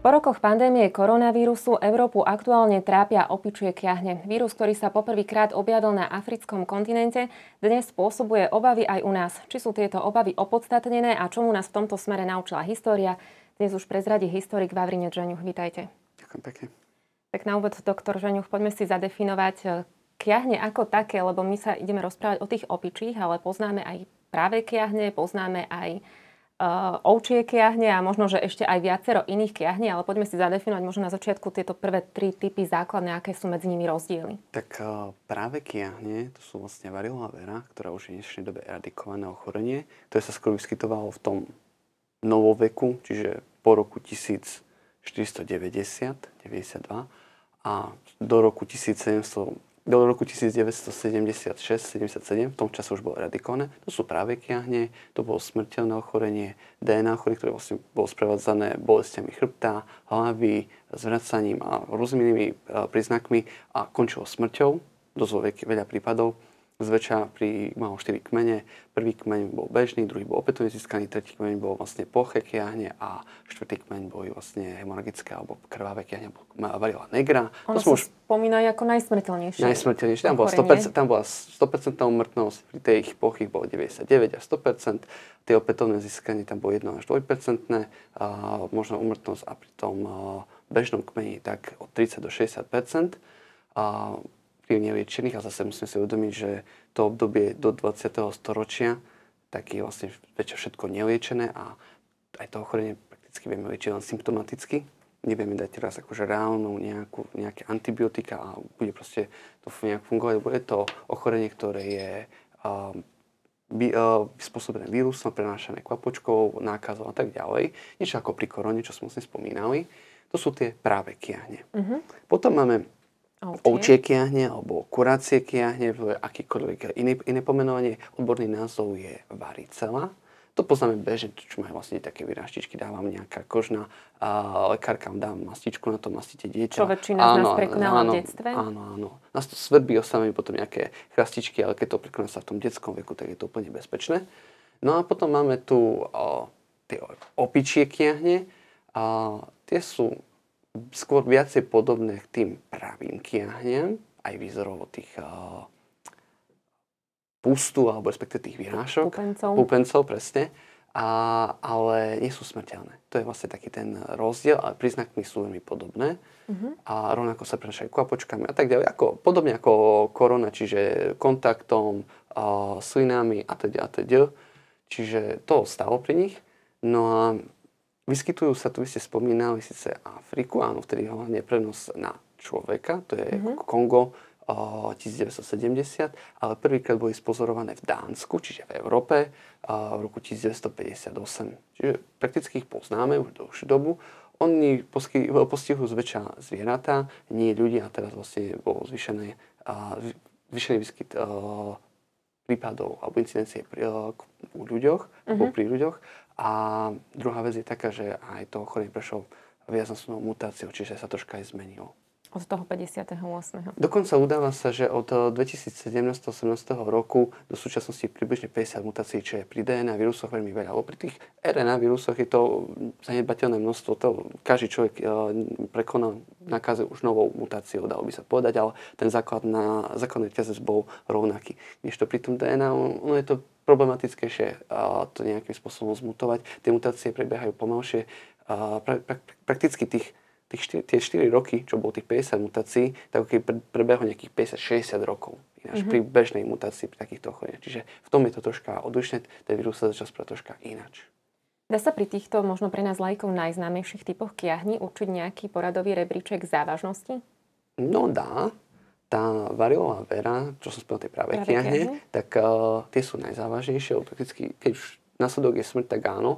Po rokoch pandémie koronavírusu Európu aktuálne trápia opičie kiahne. Vírus, ktorý sa poprvýkrát objavil na africkom kontinente, dnes spôsobuje obavy aj u nás. Či sú tieto obavy opodstatnené a čomu nás v tomto smere naučila história? Dnes už prezradí historik Vavrinec Žeňuch. Vítajte. Ďakujem pekne. Tak na úvod, doktor Žeňuch, poďme si zadefinovať kiahne ako také, lebo my sa ideme rozprávať o tých opičích, ale poznáme aj práve kiahne, poznáme aj ovčie kiahne a možno, že ešte aj viacero iných kiahne, ale poďme si zadefinovať možno na začiatku tieto prvé tri typy základné, aké sú medzi nimi rozdiely. Tak práve kiahne, to sú vlastne variola vera, ktorá už je v dnešnej dobe eradikované ochorenie, ktoré sa skôr vyskytovalo v tom novoveku, čiže po roku 1490-92 a do roku 1976-77, v tom čase už bolo eradikované. To sú práve kiahne, to bolo smrteľné ochorenie, DNA ochorenie, ktoré vlastne bolo sprevádzané bolestiami chrbta, hlavy, zvracaním a rôznymi príznakmi a končilo smrťou. Dosť veľa prípadov. Zväčša malo 4 kmene. Prvý kmeň bol bežný, druhý bol opätovne získaný, tretí kmeň bol vlastne ploché kiahne a štvrtý kmeň boli vlastne hemoragické alebo krvavé kiahne, variola negra. Ono sa spomínajú ako najsmrteľnejšie. Najsmrteľnejšie. Tam bola 100% úmrtnosť, pri tých plochých bolo 99 až 100%. Tie opätovné získanie tam bolo 1 až 2%, možno úmrtnosť a pri tom bežnom kmeni tak od 30 do 60%. Pri neliečených, a zase musíme si uvedomiť, že to obdobie do 20. storočia tak je vlastne väčšie všetko neliečené a aj to ochorenie prakticky vieme liečiť len symptomaticky. Nevieme dať teraz akože reálnu nejaké antibiotika a bude proste to nejak fungovať, lebo je to ochorenie, ktoré je spôsobené vírusom, prenášané kvapočkou, nákazou a tak ďalej. Niečo ako pri korone, čo sme vlastne spomínali. To sú tie práve kiahne. Potom máme ovčie kiahne alebo kurácie kiahne, akýkoľvek iné pomenovanie. Odborný názov je varicela. To poznáme bežne, čo majú vlastne také vyráštičky, dávam nejaká kožná, lekárka vám dá mastičku, na to mastíte dieťa. Čo väčšina z nás prekonala v detstve? Áno. Nás to svrbí, ostávajú potom nejaké chrastičky, ale keď to prekoná sa v tom detskom veku, tak je to úplne bezpečné. No a potom máme tu tie opičie kiahne. Tie sú skôr viacej podobné k tým pravým kiahniam, aj výzorovo tých pustu, alebo respektíve tých vyrážok. Pupencov, presne. Ale nie sú smrteľné. To je vlastne taký ten rozdiel, ale príznakmi sú veľmi podobné. A rovnako sa prenášajú kvapočkami a tak ďalej. Podobne ako korona, čiže kontaktom, slinami a teda. Čiže to stalo pri nich. No a vyskytujú sa, tu vy ste spomínali síce Afriku, áno, vtedy hlavne prenos na človeka, to je Kongo 1970, ale prvýkrát boli spozorované v Dánsku, čiže v Európe v roku 1958. Čiže prakticky ich poznáme už dlhšiu dobu. Oni postihujú zväčša zvieratá, nie ľudia, a teraz vlastne bol zvýšený výskyt prípadov alebo incidencie u ľuďoch, alebo pri ľuďoch. A druhá vec je taká, že aj to ochorenie prešlo viacnásobnou mutáciou, čiže sa troška aj zmenilo. Od toho 58. Dokonca udáva sa, že od 2017-18 roku do súčasnosti približne 50 mutácií, čo je pri DNA vírusoch veľmi veľa. Lebo pri tých RNA vírusoch je to zanedbateľné množstvo. To každý človek prekonal nákaze už novou mutáciou, dalo by sa povedať, ale ten základný reťazec bol rovnaký. Než to pri tom DNA, ono je to problematickejšie to nejakým spôsobom zmutovať. Tie mutácie prebiehajú pomalšie. Prakticky tie 4 roky, čo bolo tých 50 mutácií, tak keď prebehlo nejakých 50-60 rokov. Ináč pri bežnej mutácii, pri takýchto ochoreniach. Čiže v tom je to troška odlišné, ten vírus sa začal správať troška ináč. Dá sa pri týchto možno pre nás laikov najznámejších typoch kiahní určiť nejaký poradový rebríček závažnosti? No dá. Tá variola vera, čo som spomínal, tie práve kiahne, tak tie sú najzávažnejšie. Prakticky, keď už následok je smrť, tak áno.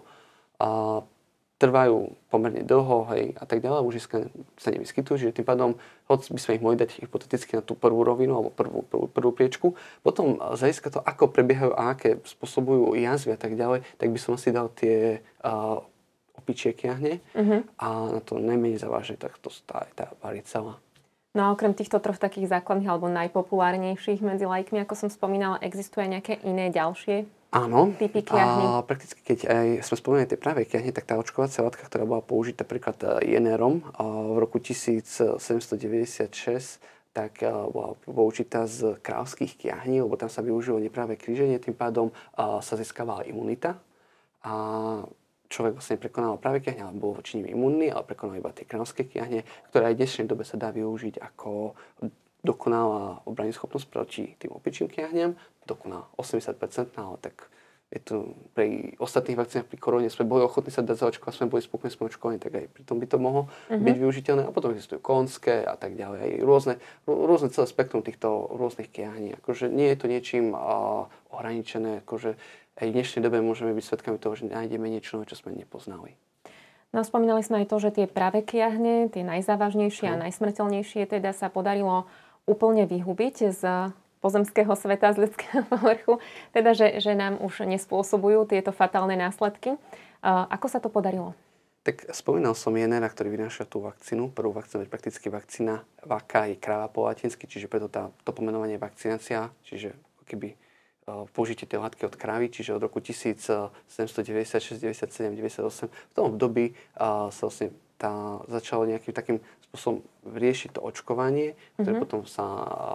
Trvajú pomerne dlho, hej, a tak ďalej, už sa nevyskytujú, že tým pádom, hoď by sme ich mohli dať hypoteticky na tú prvú rovinu, alebo prvú priečku, potom z hľadiska to, ako prebiehajú a aké spôsobujú jazvy a tak ďalej, tak by som asi dal tie opičie kiahne a na to najmenej závažné, tak to je tá varicela. No a okrem týchto troch takých základných alebo najpopulárnejších medzi laikmi, ako som spomínala, existuje nejaké iné ďalšie Áno. typy kiahní? A prakticky, keď aj sme spomínali tie práve kiahne, tak tá očkovacia látka, ktorá bola použitá napríklad Jennerom v roku 1796, tak bola použitá z kráľovských kiahní, lebo tam sa využilo nepráve kríženie, tým pádom sa získavala imunita. A človek vlastne prekonal práve kiahne, ale bol voči nim imunný, ale prekonal iba tie kráľovské kiahne, ktoré aj v dnešnej dobe sa dá využiť ako dokonalá obranyschopnosť proti tým opičím kiahňam, dokonalá 80%, ale tak je to pri ostatných vakcínach, pri korone sme boli ochotní sa dať zaočkovať, sme boli spokojní, sme očkovaní, tak aj pri tom by to mohlo byť využiteľné. A potom existujú konské a tak ďalej, aj rôzne celé spektrum týchto rôznych kiahní. Akože nie je to niečím ohraničené, akože aj v dnešnej dobe môžeme byť svedkami toho, že nájdeme niečo, čo sme nepoznali. No, spomínali sme aj to, že tie práve kiahne, tie najzávažnejšie a najsmrteľnejšie, teda sa podarilo úplne vyhubiť z pozemského sveta, z ľudského povrchu, teda že nám už nespôsobujú tieto fatálne následky. Ako sa to podarilo? Tak spomínal som Jennera, ktorý vynáša tú vakcínu. Prvú vakcínu je prakticky vakcína vaka je kráva po latinsky, čiže preto to pomenovanie je vakcinácia, čiže keby použitie tej látky od krávy, čiže od roku 1796, 97, 98. V tom období sa vlastne začalo nejakým takým spôsobom riešiť to očkovanie, ktoré potom sa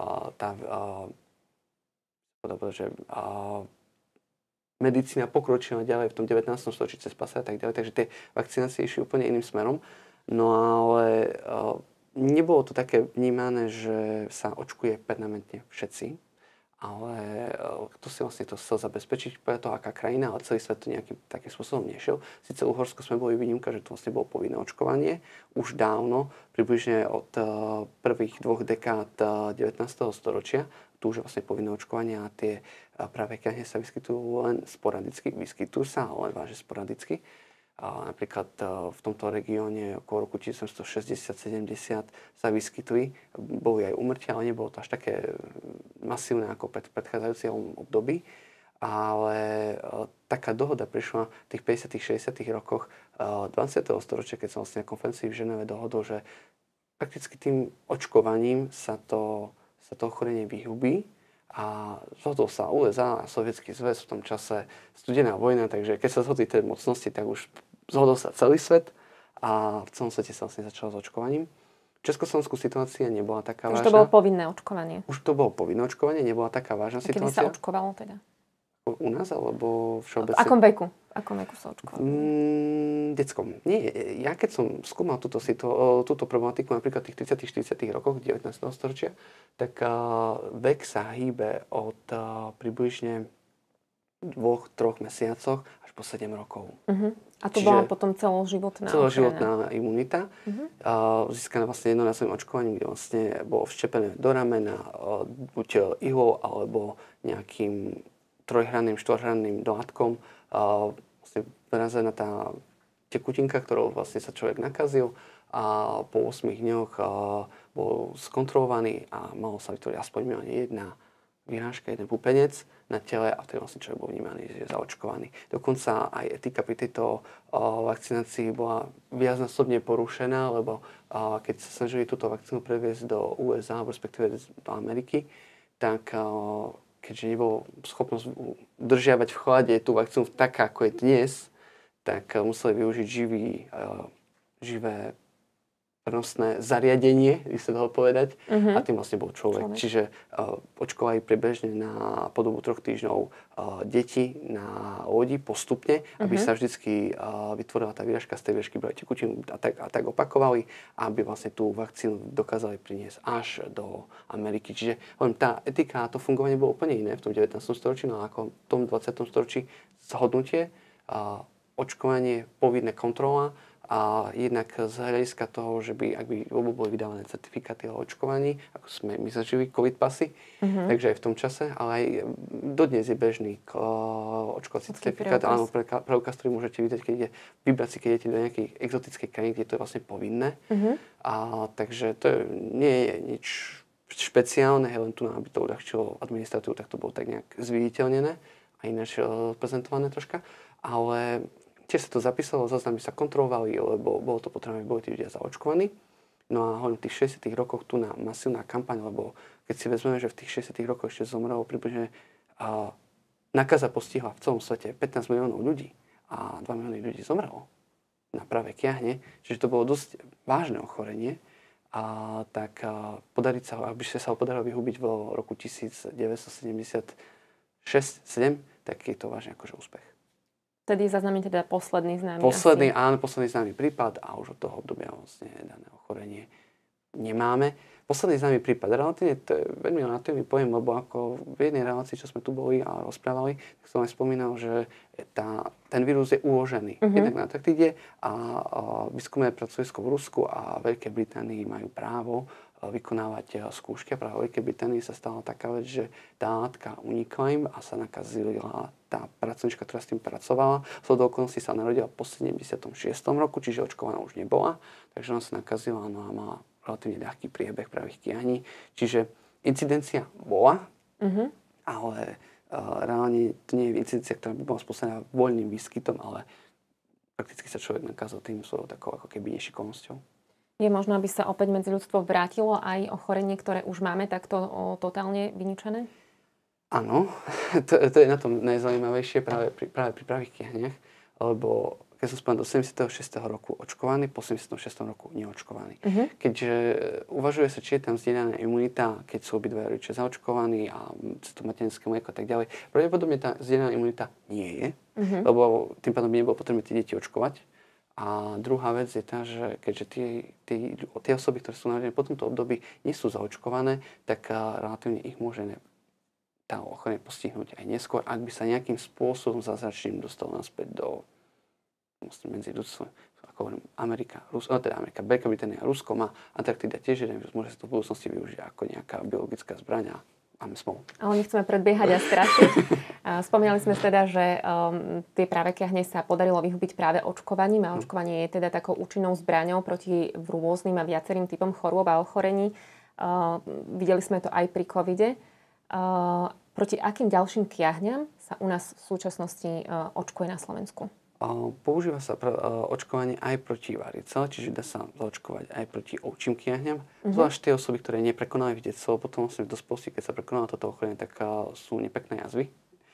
medicína pokročila ďalej v tom 19. storočí cez pasa a tak ďalej, takže tie vakcinácie išli úplne iným smerom. No ale nebolo to také vnímané, že sa očkuje permanentne všetci. Ale kto si vlastne to chcel zabezpečiť, preto aká krajina, ale celý svet to nejakým takým spôsobom nešiel. Sice Uhorsko sme boli výnimka, že to vlastne bolo povinné očkovanie už dávno, približne od prvých 2 dekád 19. storočia. Tu už je vlastne povinné očkovanie a tie práve kiahne sa vyskytujú len sporadicky. Vyskytujú sa, ale vážne sporadicky. A napríklad v tomto regióne okolo roku 1960-70 sa vyskytli. Boli aj úmrtia, ale nebolo to až také masívne ako v predchádzajúcom období. Ale taká dohoda prišla v tých 50 60 rokoch 20. storočia, keď som vlastne na konferencii v Ženeve dohodol, že prakticky tým očkovaním sa to ochorenie vyhubí. A zhodol sa USA a Sovietský zväz v tom čase studená vojna, takže keď sa zhodli tie mocnosti, tak už zhodol sa celý svet a v celom svete sa vlastne začalo s očkovaním. V Československu situácia nebola taká vážna. Už to bolo povinné očkovanie. Už to bolo povinné očkovanie, nebola taká vážna situácia. Kedy sa očkovalo teda? U nás alebo všeobecne? V akom veku sa očkovalo? Detskom. Nie, ja keď som skúmal túto problematiku napríklad v tých 30 40 rokoch 19. storočia, tak vek sa hýbe od približne 2-3 mesiacoch až po 7 rokov. A to bola potom celoživotná imunita. Získaná vlastne jednorazovým očkovaním, kde vlastne bolo vštepené do ramena buď ihlou alebo nejakým trojhranným, štvorhranným dodatkom. Vlastne vyrazená tá tekutinka, ktorou vlastne sa človek nakazil a po 8 dňoch bol skontrolovaný a malo sa vytvoriť aspoň minimálne jedna vyrážka, jeden pupenec na tele a vtedy vlastne človek bol vnímaný, že je zaočkovaný. Dokonca aj etika pri tejto vakcinácii bola viacnásobne porušená, lebo keď sa snažili túto vakcínu previesť do USA, respektíve do Ameriky, tak keďže nebolo schopnosť udržiavať v chlade tú vakcínu taká, ako je dnes, tak museli využiť živé prenosné zariadenie, by sa dalo povedať, a tým vlastne bol človek. Čiže očkovali priebežne na podobu 3 týždňov deti na lodi postupne, aby sa vždycky vytvorila tá výražka, z tej výražky brali tekutinu a tak opakovali, aby vlastne tú vakcínu dokázali priniesť až do Ameriky. Čiže tá etika a to fungovanie bolo úplne iné v tom 19. storočí, no ako v tom 20. storočí zhodnutie, očkovanie, povinná kontrola, a jednak z hľadiska toho, že ak by boli vydávané certifikáty o očkovaní, ako sme my zažili COVID pasy, takže aj v tom čase, ale aj dodnes je bežný očkovací certifikát, áno, preukaz, ktorý môžete vybrať si, keď idete do nejakej exotickej krajiny, kde to je vlastne povinné. Takže to nie je nič špeciálne, len tu, aby to uľahčilo administratívu, tak to bolo tak nejak zviditeľnené a ináč prezentované troška, ale tiež sa to zapísalo, záznamy sa kontrolovali, lebo bolo to potrebné, aby boli tí ľudia zaočkovaní. No a v tých 60 rokoch tu na masívna kampaň, lebo keď si vezmeme, že v tých 60 rokoch ešte zomrelo približne nakaza postihla v celom svete 15 miliónov ľudí a 2 milióny ľudí zomrelo na práve kiahne, čiže to bolo dosť vážne ochorenie, tak ak by sa ho podarilo vyhubiť v roku 1976-7, tak je to vážne akože úspech. Vtedy zaznamená teda posledný známy. Posledný známy prípad a už od toho obdobia vlastne dané ochorenie nemáme. Posledný známy prípad, relatívne, to je veľmi relatívny pojem, lebo ako v jednej relácii, čo sme tu boli a rozprávali, tak som aj spomínal, že ten vírus je uložený jednak na Antarktide a výskumné pracovisko v Rusku a Veľkej Británii majú právo vykonávať skúšky. A práve v Veľkej Británii sa stala taká vec, že tá látka unikla im a sa nakazila tá pracovnička, ktorá s tým pracovala. Do okolností sa narodila po 76. roku, čiže očkovaná už nebola, takže ona sa nakazila a mala relatívne ľahký priebeh pravých kiahní. Čiže incidencia bola, ale reálne to nie je incidencia, ktorá by bola spôsobená voľným výskytom, ale prakticky sa človek nakazil tým svojou takou ako keby nešikovnosťou. Je možno, aby sa opäť medzi ľudstvo vrátilo aj ochorenie, ktoré už máme takto totálne vyničené? Áno, to je na tom najzaujímavejšie práve pri pravých kiahniach, lebo keď som spomenul do 76. roku očkovaný, po 76. roku neočkovaný. Keďže uvažuje sa, či je tam zdieľaná imunita, keď sú obidva rodičia zaočkovaní a to materinské mlieko a tak ďalej. Pravdepodobne tá zdieľaná imunita nie je, lebo tým pádom by nebolo potrebné tie deti očkovať. A druhá vec je tá, že keďže tie osoby, ktoré sú narodené po tomto období, nie sú zaočkované, tak relatívne ich môže tá ochorenie postihnúť aj neskôr, ak by sa nejakým spôsobom zázračným dostalo naspäť do medzi ľudstvom, ako hovorím, Veľká Británia a Rusko má Antarktida tiež jeden vírus, môže sa to v budúcnosti využiť ako nejaká biologická zbraň a máme smolu. Ale nechceme predbiehať a strašiť. Spomínali sme teda, že tie práve kiahne sa podarilo vyhubiť práve očkovaním a očkovanie je teda takou účinnou zbraňou proti rôznym a viacerým typom chorôb a ochorení. Videli sme to aj pri covide. Proti akým ďalším kiahňam sa u nás v súčasnosti očkuje na Slovensku? Používa sa očkovanie aj proti varicele, čiže dá sa zaočkovať aj proti ovčím kiahňam. Zvlášť tie osoby, ktoré neprekonali v detstve, potom vlastne v dospelosti, keď sa prekonalo toto ochorenie, tak sú nepekné jazvy.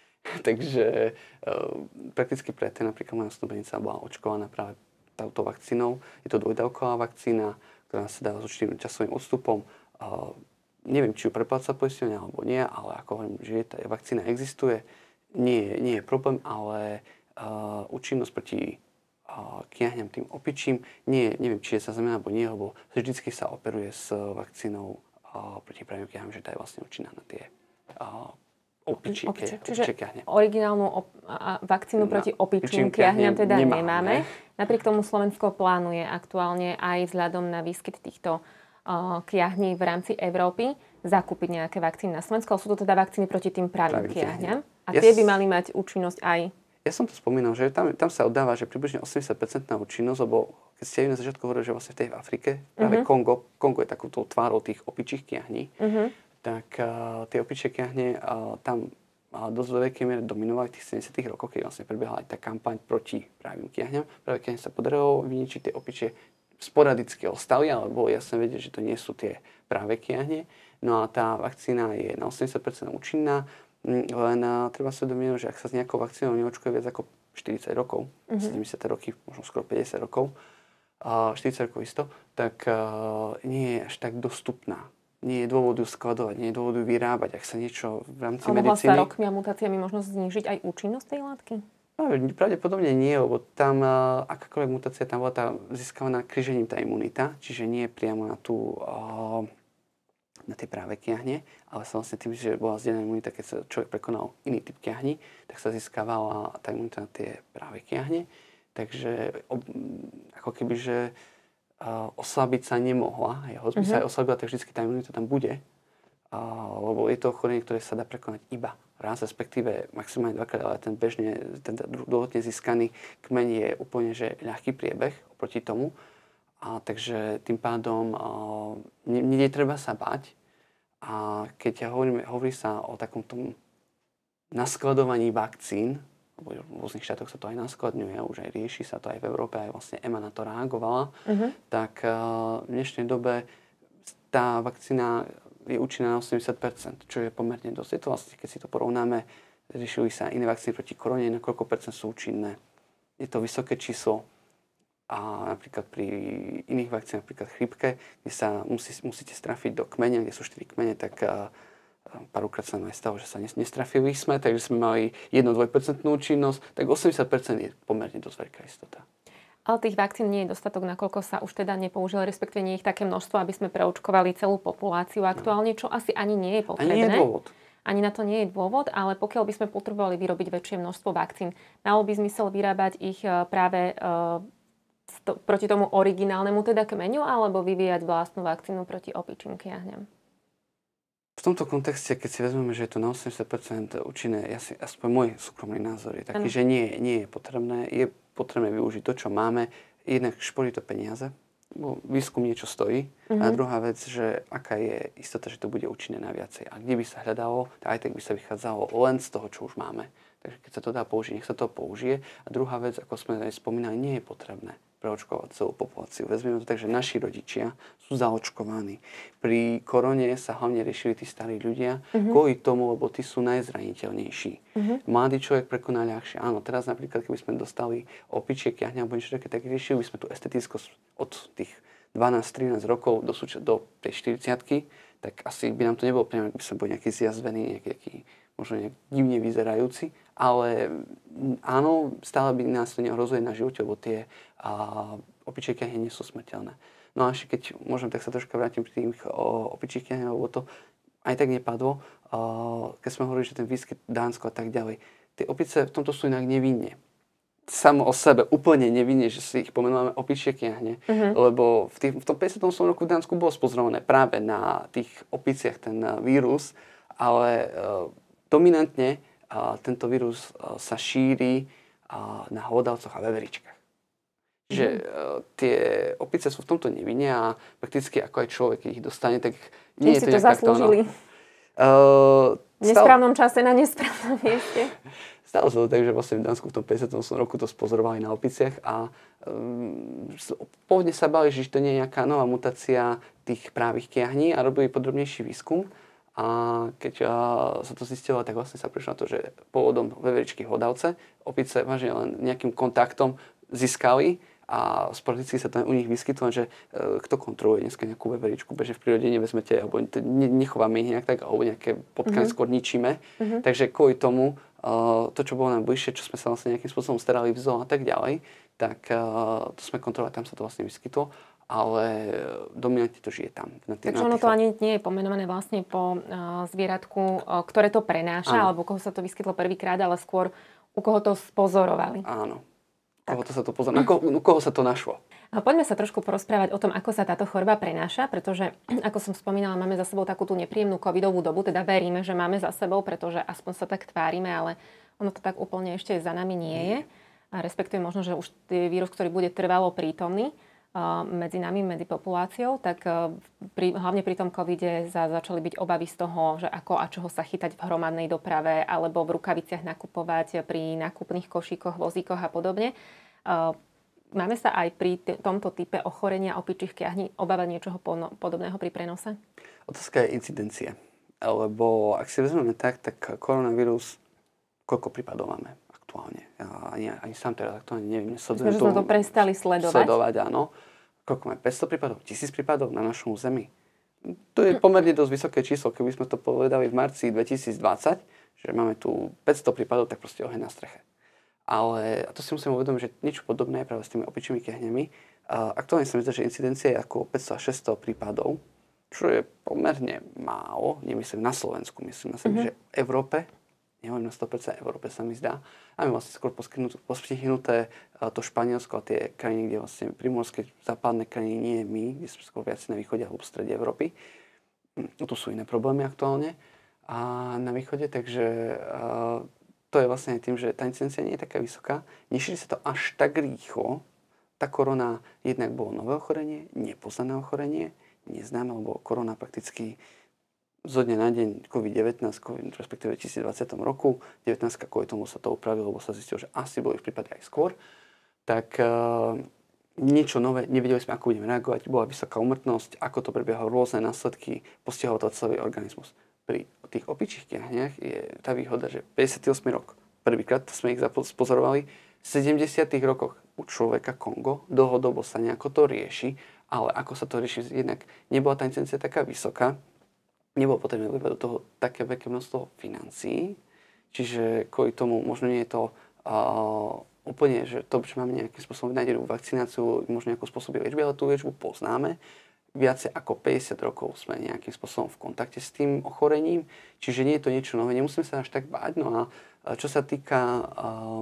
Takže prakticky predtým napríklad moja snúbenica bola očkovaná práve touto vakcínou. Je to dvojdávková vakcína, ktorá sa dá s určitým časovým odstupom. Neviem, či ju prepláca poisťovňa alebo nie, ale ako hovorím, že tá vakcína existuje, nie je problém, ale účinnosť proti kiahňam tým opičím, neviem, či je sa znamená alebo nie, lebo vždycky sa operuje s vakcínou proti pravým kiahňam, že tá je vlastne účinná na tie opičie kiahne. Originálnu vakcínu proti opičím kiahňam teda nemáme. Napriek tomu Slovensko plánuje aktuálne aj vzhľadom na výskyt týchto kiahní v rámci Európy zakúpiť nejaké vakcíny na Slovensku, ale sú to teda vakcíny proti tým pravým kiahňam. A tie by mali mať účinnosť aj... Ja som to spomínal, že tam sa oddáva, že približne 80% účinnosť, lebo keď ste aj na začiatku hovorili, že vlastne v tej Afrike, práve Kongo je takouto tvárou tých opičích kiahní, tak tie opičie kiahne tam dosť do veľkej miery dominovali v tých 70. rokoch, keď vlastne prebiehala aj tá kampaň proti pravým kiahňam. Práve kiahne sa podarilo vyničiť, tie opičie sporadicky ostali, ale bolo jasné vedieť, že to nie sú tie práve kiahne. No a tá vakcína je na 80% účinná. Len treba sa uvedomiť, že ak sa s nejakou vakcínou neočkuje viac ako 40 rokov, 70 roky, možno skoro 50 rokov, 40 rokov isto, tak nie je až tak dostupná. Nie je dôvodu skladovať, nie je dôvodu vyrábať, ak sa niečo v rámci medicíny... Mohla sa rokmi a mutáciami možno znížiť aj účinnosť tej látky? No, pravdepodobne nie, lebo tam akákoľvek mutácia, tam bola tá získavaná križením tá imunita, čiže nie priamo na tú... na tie práve kiahne, ale sa vlastne tým, že bola zdieľaná imunita, keď sa človek prekonal iný typ kiahni, tak sa získavala tá imunita na tie práve kiahne. Takže ako keby, že oslabiť sa nemohla. Hoď by sa aj oslabila, tak vždy tá imunita tam bude. Lebo je to ochorenie, ktoré sa dá prekonať iba raz, respektíve maximálne dvakrát, ale ten druhotne získaný kmeň je úplne že ľahký priebeh oproti tomu. Takže tým pádom netreba sa bať. A keď hovorí sa o takom tom naskladovaní vakcín, v rôznych štátoch sa to aj naskladňuje, už aj rieši sa to aj v Európe, aj vlastne EMA na to reagovala, tak v dnešnej dobe tá vakcína je účinná na 80%, čo je pomerne dosť. Je to vlastne, keď si to porovnáme riešili sa iné vakcíny proti korone, na koľko percent sú účinné. Je to vysoké číslo a napríklad pri iných vakcínach, napríklad chrípke, kde sa musíte strafiť do kmene, kde sú 4 kmene, tak párkrát sa nám aj stalo, že sa nestrafili sme, takže sme mali 1-2% účinnosť, tak 80% je pomerne dosť veľká istota. Ale tých vakcín nie je dostatok, nakoľko sa už teda nepoužili, respektíve nie ich také množstvo, aby sme preočkovali celú populáciu aktuálne, čo asi ani nie je potrebné. Ani nie je dôvod. Ani na to nie je dôvod, ale pokiaľ by sme potrebovali vyrobiť väčšie množstvo vakcín, malo by zmysel vyrábať ich práve proti tomu originálnemu teda kmeňu, alebo vyvíjať vlastnú vakcínu proti opičím kiahňam? V tomto kontexte, keď si vezmeme, že je to na 80% účinné, aspoň môj súkromný názor je taký, že nie je potrebné. Je potrebné využiť to, čo máme. Jednak šporí to peniaze, bo výskum niečo stojí. A druhá vec, že aká je istota, že to bude účinné na viacej. A kde by sa hľadalo, aj tak by sa vychádzalo len z toho, čo už máme. Takže keď sa to dá použiť, nech sa to použije. A druhá vec, ako sme aj spomínali, nie je potrebné preočkovať celú populáciu. Vezmeme to tak, že naši rodičia sú zaočkovaní. Pri korone sa hlavne riešili tí starí ľudia kvôli tomu, lebo tí sú najzraniteľnejší. Mladý človek prekoná ľahšie. Áno, teraz napríklad, keby sme dostali opičie kiahne alebo niečo také, tak riešili by sme tú estetickosť od tých 12-13 rokov do tej 40-ky, tak asi by nám to nebolo priamo, by sme boli nejaký zjazvený, nejaký možno nejak divne vyzerajúci, ale áno, stále by nás to neohrozuje na živote, lebo tie opičie kiahne nie sú smrteľné. No a ešte keď môžem, tak sa troška vrátim pri tých opičích kiahňach, lebo to aj tak nepadlo. Keď sme hovorili, že ten výskyt Dánsko a tak ďalej, tie opice v tomto sú inak nevinne. Samo o sebe úplne nevinne, že si ich pomenujeme opičie kiahne, lebo v tom 58. roku v Dánsku bolo spozorované práve na tých opiciach ten vírus, ale dominantne tento vírus sa šíri na hlodavcoch a veveričkách. Že tie opice sú v tomto nevinne a prakticky ako aj človek, keď ich dostane, tak nie je to nejak takto. V nesprávnom čase na nesprávnom mieste. Stalo sa to tak, že vlastne v Dánsku v tom 58. roku to spozorovali na opiciach a pôvodne sa bali, že to nie je nejaká nová mutácia tých právých kiahní a robili podrobnejší výskum. A keď sa to zistilo, tak vlastne sa prišlo na to, že pôvodom veveričky hlodavce opice vážne len nejakým kontaktom získali a sporadicky sa to u nich vyskytlo, že kto kontroluje dneska nejakú veveričku, beže v prírode nevezmete, alebo nechováme ich nejak tak, alebo nejaké potkany skôr ničíme. Takže kvôli tomu, to, čo bolo nám bližšie, čo sme sa vlastne nejakým spôsobom starali v zoo a tak ďalej, tak to sme kontrolovali, tam sa to vlastne vyskytlo, ale dominantne to žije tam. Takže ono to ani nie je pomenované vlastne po zvieratku, ktoré to prenáša, alebo koho sa to vyskytlo prvýkrát, ale skôr u koho to spozorovali. Áno. U koho sa to našlo? Poďme sa trošku porozprávať o tom, ako sa táto choroba prenáša, pretože, ako som spomínala, máme za sebou takú tú nepríjemnú covidovú dobu, teda veríme, že máme za sebou, pretože aspoň sa tak tvárime, ale ono to tak úplne ešte za nami nie je. A respektíve možno, že už vírus, ktorý bude trvalo prítomný medzi nami, medzi populáciou, tak hlavne pri tom covide začali byť obavy z toho, že ako a čoho sa chytať v hromadnej doprave alebo v rukaviciach nakupovať pri nákupných košíkoch, vozíkoch a podobne. Máme sa aj pri tomto type ochorenia opičích kiahní obávať niečoho podobného pri prenose? Otázka je incidencia. Lebo ak si vezmeme tak koronavírus, koľko prípadov máme aktuálne? Ani sám teraz aktuálne neviem. Sme to prestali sledovať, áno. Koľko máme? 500 prípadov? 1000 prípadov na našom území? To je pomerne dosť vysoké číslo. Keby sme to povedali v marci 2020, že máme tu 500 prípadov, tak proste oheň na streche. Ale a to si musím uvedomiť, že niečo podobné je práve s tými opičími kiahňami. Aktuálne sa mi zdá, že incidencia je ako 500 až 600 prípadov, čo je pomerne málo. Nemyslím na Slovensku, myslím že v Európe. Neviem na 100%, Európe sa mi zdá. A my vlastne skôr postihnuté to Španielsko a tie krajiny, kde vlastne primorské západné krajiny, nie my, kde sme skôr viac na východe alebo v strede Európy. Tu sú iné problémy aktuálne a na východe, takže to je vlastne tým, že tá incidencia nie je taká vysoká. Nešíri sa to až tak rýchlo. Tá korona jednak bolo nové ochorenie, nepoznané ochorenie, neznáme, lebo korona prakticky zo dňa na deň COVID-19, respektíve v 2020 roku, 19 kvôli tomu sa to upravilo, lebo sa zistilo, že asi boli v prípade aj skôr, tak niečo nové, nevedeli sme, ako budeme reagovať, bola vysoká úmrtnosť, ako to prebiehalo, rôzne následky, postihlo to celý organizmus. pri tých opičích kiahniach je tá výhoda, že 58. rok, prvýkrát sme ich pozorovali, v 70. rokoch u človeka Kongo dlhodobo sa nejako to rieši, ale ako sa to rieši, jednak nebola tá incidencia taká vysoká, nebolo potrebné do toho také veľké množstvo financií, čiže kvôli tomu možno nie je to úplne, že to, že máme nejakým spôsobom vynájdenú vakcináciu, možno nejakú spôsobom liečby, ale tú liečbu poznáme. Viacej ako 50 rokov sme nejakým spôsobom v kontakte s tým ochorením, čiže nie je to niečo nové, nemusíme sa až tak báť. No a čo sa týka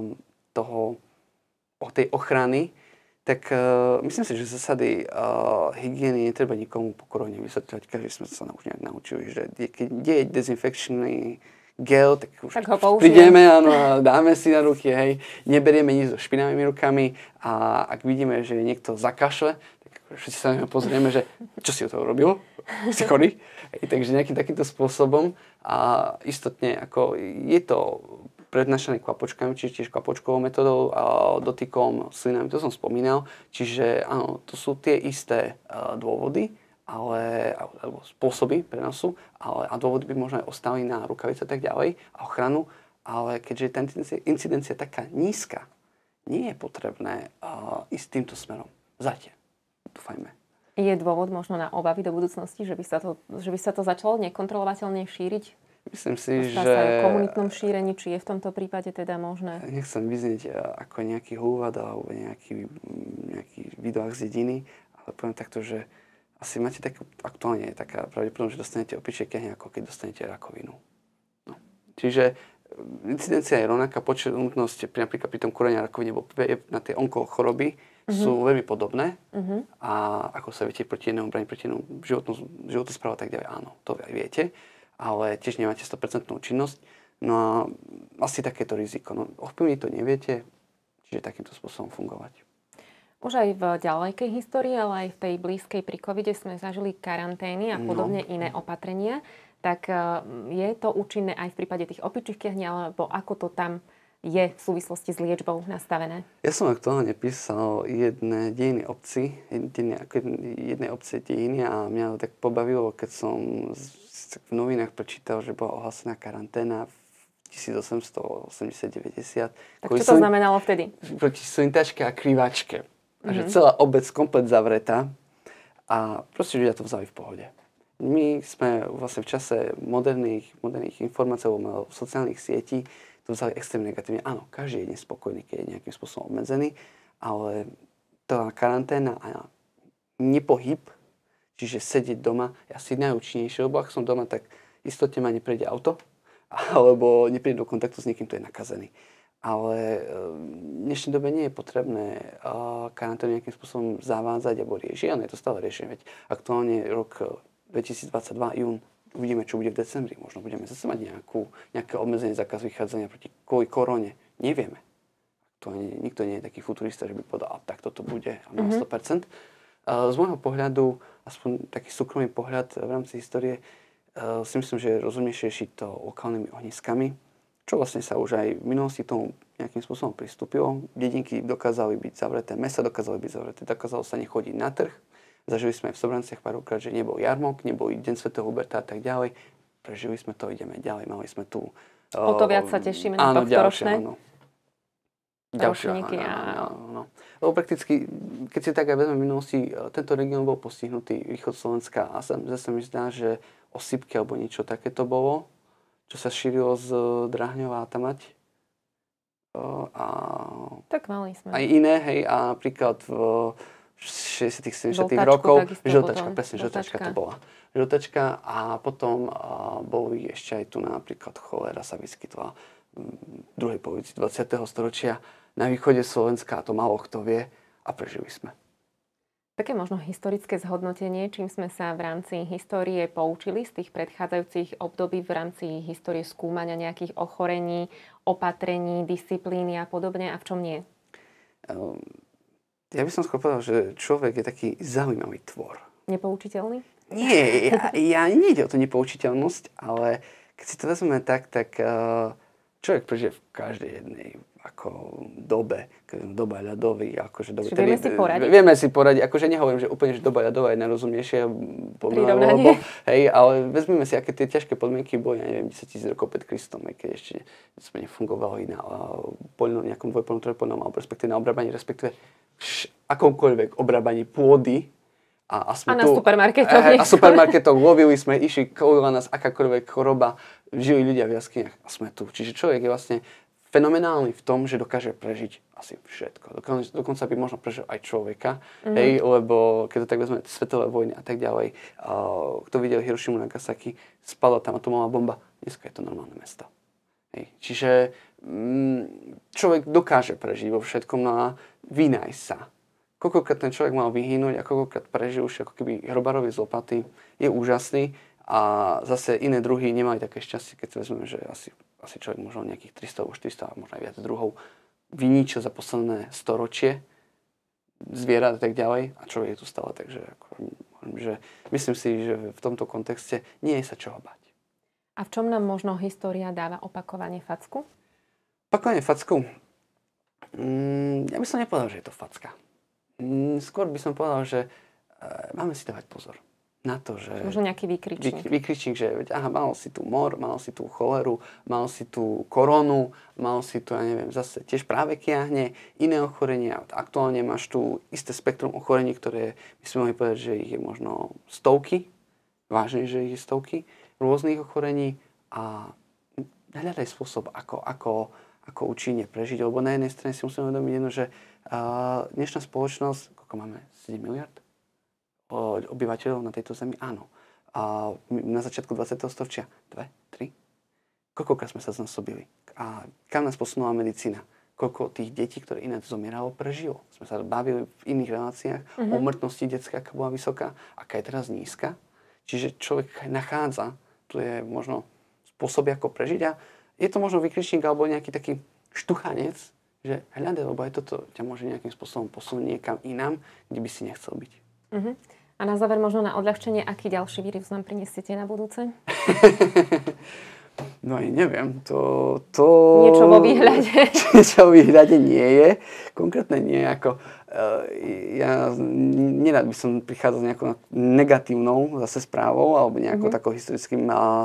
tej ochrany, tak myslím si, že zásady hygieny netreba nikomu po korone vysvetľovať, každý sme sa už nejak naučili, že kde je dezinfekčný gel, tak už tak prídeme a dáme si na ruky, hej, neberieme nič so špinavými rukami a ak vidíme, že niekto zakašle, tak všetci sa pozrieme, že čo si o toho robil, si chorý. Takže nejakým takýmto spôsobom a istotne ako je to prednášané kvapočkami, čiže tiež kvapočkovou metodou, dotykom, slinami, to som spomínal. Čiže áno, to sú tie isté dôvody, alebo spôsoby prenosu, a dôvody by možno aj ostali na rukavice a tak ďalej a ochranu, ale keďže tá incidencia taká nízka, nie je potrebné ísť týmto smerom. Zatiaľ. Dúfajme. Je dôvod možno na obavy do budúcnosti, že by sa to začalo nekontrolovateľne šíriť? Myslím si, že... v komunitnom šírení, či je v tomto prípade teda možné? Nechcem vyznieť ako nejaký húvad alebo nejaký videách z dediny, ale poviem takto, že asi máte aktuálne taká pravdepodobnosť, že dostanete opičie kiahne, ako keď dostanete rakovinu. No. Čiže incidencia je rovnaká, početnosť napríklad pri tom kúrení rakovine, alebo na tie onkochoroby sú veľmi podobné. A ako sa viete proti jednému brániť, proti jednému životosprávu a tak ďalej, áno, to aj viete. Ale tiež nemáte 100% činnosť. No a asi takéto riziko. No, ovplyvniť to neviete, čiže takýmto spôsobom fungovať. Už aj v ďalekej histórii, ale aj v tej blízkej pri covide sme zažili karantény a podobne iné opatrenia. Tak je to účinné aj v prípade tých opičích kiahní, alebo ako to tam je v súvislosti s liečbou nastavené? Ja som aktuálne písal jednej obce dejiny a mňa to tak pobavilo, keď som v novinách prečítal, že bola ohlásená karanténa v 1880-90. Tak čo to znamenalo vtedy? Proti sunitačke a krivačke. A že celá obec komplet zavretá a proste ľudia to vzali v pohode. My sme vlastne v čase moderných informácií alebo sociálnych sietí to vzali extrémne negatívne. Áno, každý je nespokojný, keď je nejakým spôsobom obmedzený, ale tá karanténa a nepohyb, čiže sedieť doma, je asi najúčinnejšie, lebo ak som doma, tak istotne ma neprejde auto, alebo nepríde do kontaktu s niekým, kto je nakazený. Ale v dnešnej dobe nie je potrebné karanténu nejakým spôsobom zavádzať alebo riešiť, ale je to stále riešenie. Veď aktuálne rok 2022, jún, uvidíme, čo bude v decembri. Možno budeme zase mať nejaké obmedzenie zákaz vychádzania kvôli korone. Nevieme. Nikto nie je taký futurista, že by povedal, tak toto bude a na 100%. Z môjho pohľadu, aspoň taký súkromný pohľad v rámci histórie, si myslím, že je rozumnejšie riešiť to lokálnymi ohniskami, čo vlastne sa už aj v minulosti tomu nejakým spôsobom pristúpilo. Dedinky dokázali byť zavreté, mesta dokázali byť zavreté, dokázalo sa nechodiť na trh. Zažili sme v Sobranciach párkrát, že nebol jarmok, nebol deň svätého Huberta a tak ďalej. Prežili sme to, ideme ďalej. Mali sme tu... O to viac sa tešíme na tohtoročné ročníky. Áno. Lebo prakticky, keď si tak aj vezme v minulosti, tento región bol postihnutý, východ Slovenska a zase mi zdá, že osypky alebo niečo takéto bolo, čo sa šírilo z Drahňova a tamať. Tak mali sme. Aj iné, hej, a napríklad v 60 70 rokov. Žltačka to bola. Žltačka a potom boli ešte aj tu napríklad cholera sa vyskytla v druhej polovici 20. storočia na východe Slovenska, a to málo kto vie, a prežili sme. Také možno historické zhodnotenie, čím sme sa v rámci histórie poučili z tých predchádzajúcich období v rámci histórie skúmania nejakých ochorení, opatrení, disciplíny a podobne, a v čom nie? Ja by som skôr povedal, že človek je taký zaujímavý tvor. Nepoučiteľný? Nie, ja nejde o to nepoučiteľnosť, ale keď si to vezmeme tak človek prežije v každej jednej dobe, doba ľadových, akože dobe. Vieme si poradiť, akože nehovorím, že úplne, že doba ľadová je najrozumnejšia lebo, hej, ale vezmeme si, aké tie ťažké podmienky boli, ja neviem, 10 000 rokov pred Kristom, keď ešte sme nefungovali na nejakom dvojpoľnom, trojpoľnom, alebo respektíve na obrábaní, respektíve akomkoľvek obrábaní pôdy. A na supermarketoch. A supermarketoch lovili sme, išli, kolila nás akákoľvek choroba, žili ľudia v jaskyniach a sme tu. Čiže človek je vlastne fenomenálny v tom, že dokáže prežiť asi všetko. Dokonca by možno prežil aj človeka, hej, lebo keď to tak vezme, svetové vojny a tak ďalej, kto videl Hirošimu, Nagasaki, spadla tam atomová bomba, dneska je to normálne mesto. Hej. Čiže človek dokáže prežiť vo všetkom, no a vynájsť sa. Koľkokrát ten človek mal vyhynúť a koľkokrát prežil už ako keby hrobarovi z lopaty, je úžasný a zase iné druhy nemali také šťastie, keď si vezmeme, že asi človek možno nejakých 300 alebo 400 a možno aj viac druhov vyničil za posledné storočie zvierat a tak ďalej a človek je tu stále, takže že myslím si, že v tomto kontexte nie je sa čoho bať. A v čom nám možno história dáva opakovanie facku? Opakovanie facku? Ja by som nepovedal, že je to facka. Skôr by som povedal, že máme si dávať pozor na to, že... Možno nejaký výkričník. Výkričník, že mal si tu mor, mal si tu choleru, mal si tu koronu, mal si tu, ja neviem, zase tiež práve kiahne, iné ochorenia. Aktuálne máš tu isté spektrum ochorení, ktoré by sme mohli povedať, že ich je možno stovky, vážne, že ich je stovky rôznych ochorení a hľadaj spôsob, ako účinne prežiť. Lebo na jednej strane si musíme uvedomiť jedno, že dnešná spoločnosť, koľko máme? 7 miliard obyvateľov na tejto zemi? Áno. A na začiatku 20. storočia 2, 3? Koľkokrát sme sa znásobili? A kam nás posunula medicína? Koľko tých detí, ktoré ináč zomieralo, prežilo? Sme sa bavili v iných reláciách o úmrtnosti detskej, aká bola vysoká, aká je teraz nízka. Čiže človek nachádza, tu je možno spôsoby, ako prežiť a je to možno vykričník alebo nejaký taký štuchanec, že hľadaj, lebo aj toto ťa môže nejakým spôsobom posunúť niekam inám, kde by si nechcel byť. A na záver možno na odľahčenie, aký ďalší vírus nám prinesiete na budúce? No aj neviem, to... Niečo vo výhľade. Niečo vo výhľade nie je. Konkrétne nie, ako... Ja nerád by som prichádzal s nejakou negatívnou zase správou alebo nejakou takou historickým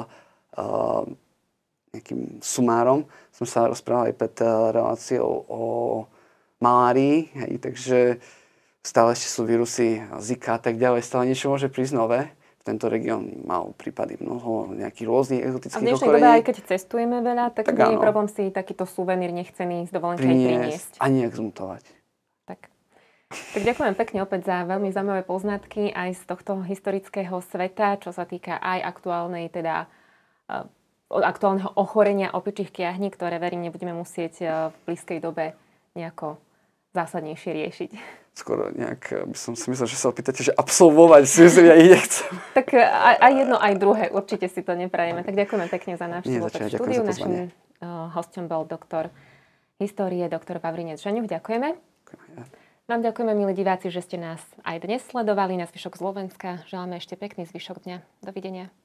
nejakým sumárom. Som sa rozprával aj pred reláciou o malárii, hej, takže stále ešte sú vírusy Zika a tak ďalej, stále niečo môže prísť nové. Tento región mal prípady mnoho nejakých rôznych exotických ochorení. A v dnešnej dobe, aj keď cestujeme veľa, tak nie je problém si takýto suvenír nechcený z dovolenky priniesť. A nejak zmutovať. Tak ďakujem pekne opäť za veľmi zaujímavé poznatky aj z tohto historického sveta, čo sa týka aj aktuálneho ochorenia opičích kiahní, ktoré verím nebudeme musieť v blízkej dobe nejako zásadnejšie riešiť. Skoro nejak by som si myslel, že sa opýtate, že absolvovať si ja ich nechcem. Tak aj jedno, aj druhé. Určite si to neprajeme. Tak ďakujeme pekne za návštevu v štúdiu. Našim hosťom bol doktor histórie, doktor Vavrinec Žaňuch. Ďakujeme. Vám ďakujeme, milí diváci, že ste nás aj dnes sledovali na zvyšok Slovenska. Želáme ešte pekný zvyšok dňa. Dovidenia.